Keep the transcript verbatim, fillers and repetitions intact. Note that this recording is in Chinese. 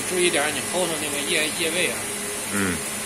注意点你后头那个叶叶位啊。 嗯。